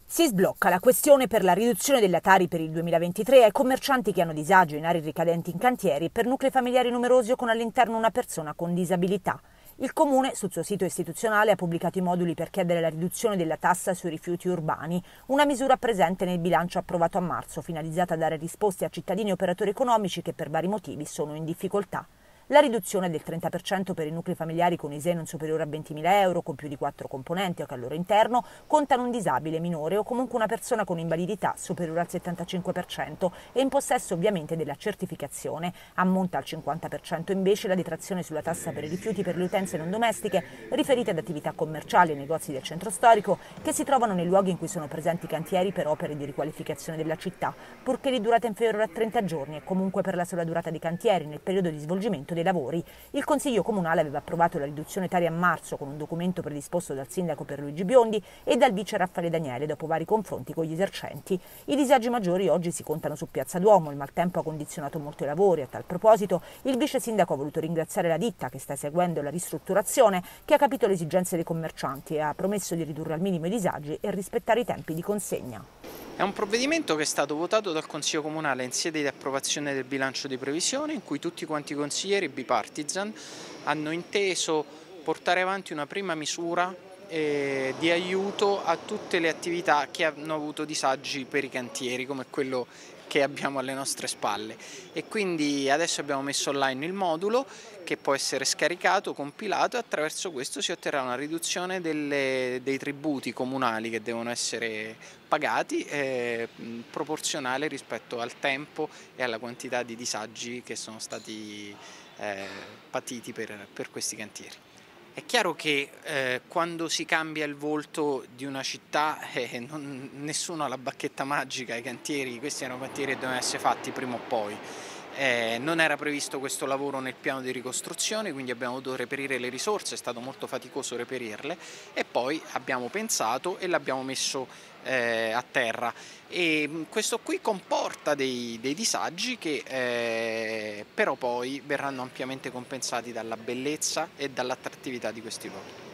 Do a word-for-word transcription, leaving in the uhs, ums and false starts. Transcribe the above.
Si sblocca la questione per la riduzione della Tari per il duemilaventitré ai commercianti che hanno disagio in aree ricadenti in cantieri per nuclei familiari numerosi o con all'interno una persona con disabilità. Il Comune, sul suo sito istituzionale, ha pubblicato i moduli per chiedere la riduzione della tassa sui rifiuti urbani, una misura presente nel bilancio approvato a marzo, finalizzata a dare risposte a cittadini e operatori economici che per vari motivi sono in difficoltà. La riduzione del trenta per cento per i nuclei familiari con I S E E non superiore a ventimila euro, con più di quattro componenti o che al loro interno contano un disabile minore o comunque una persona con invalidità superiore al settantacinque per cento e in possesso ovviamente della certificazione. Ammonta al cinquanta per cento invece la detrazione sulla tassa per i rifiuti per le utenze non domestiche riferite ad attività commerciali e negozi del centro storico che si trovano nei luoghi in cui sono presenti cantieri per opere di riqualificazione della città, purché di durata inferiore a trenta giorni e comunque per la sola durata dei cantieri nel periodo di svolgimento dei lavori. Il Consiglio Comunale aveva approvato la riduzione tari a marzo con un documento predisposto dal sindaco Pierluigi Biondi e dal vice Raffaele Daniele dopo vari confronti con gli esercenti. I disagi maggiori oggi si contano su Piazza Duomo, il maltempo ha condizionato molto i lavori. A tal proposito il vice sindaco ha voluto ringraziare la ditta che sta seguendo la ristrutturazione, che ha capito le esigenze dei commercianti e ha promesso di ridurre al minimo i disagi e rispettare i tempi di consegna. È un provvedimento che è stato votato dal Consiglio Comunale in sede di approvazione del bilancio di previsione, in cui tutti quanti i consiglieri bipartisan hanno inteso portare avanti una prima misura eh, di aiuto a tutte le attività che hanno avuto disagi per i cantieri, come quello che abbiamo alle nostre spalle. E quindi adesso abbiamo messo online il modulo che può essere scaricato, compilato, e attraverso questo si otterrà una riduzione delle, dei tributi comunali che devono essere pagati eh, proporzionale rispetto al tempo e alla quantità di disagi che sono stati eh, patiti per, per questi cantieri. È chiaro che eh, quando si cambia il volto di una città eh, non, nessuno ha la bacchetta magica, i cantieri, questi erano cantieri che dovevano essere fatti prima o poi. Eh, non era previsto questo lavoro nel piano di ricostruzione, quindi abbiamo dovuto reperire le risorse, è stato molto faticoso reperirle e poi abbiamo pensato e l'abbiamo messo eh, a terra. E questo qui comporta dei, dei disagi che eh, però poi verranno ampiamente compensati dalla bellezza e dall'attrattività di questi luoghi.